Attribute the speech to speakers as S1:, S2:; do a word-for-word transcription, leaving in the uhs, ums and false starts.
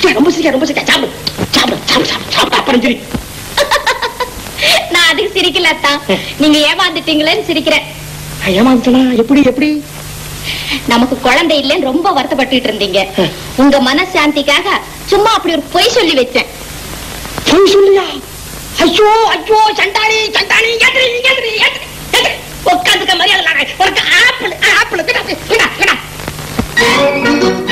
S1: சிரிக்க ரொம்ப சிரிக்க ரொம்ப சிரிக்க சாப்பிடு சாப்பிடு சாப்பிடு சாப்பிடு சாப்பிடு அப்புறம் சிரி.
S2: நான் அதுக்கு சிரிக்கல அத்தா, நீங்க ஏமாந்துட்டீங்களேன்னு சிரிக்கிறேன்.
S1: ஏமாந்துட்டனா? எப்படி எப்படி?
S2: நமக்கு குழந்தை இல்லைன்னு ரொம்ப வருத்தப்பட்டு இருந்தீங்க. உங்க மனசாந்திக்காக சும்மா அப்படி ஒரு பொய் சொல்லி வச்சேன்.
S1: பொய் சொல்லியா? ஐயோ ஐயோ சண்டாளி சண்டாளி எதிரி எதிரி எதிரி எதிரி உட்காந்துக்க மரியாதை உனக்கு ஆப்பிள் ஆப்பிள்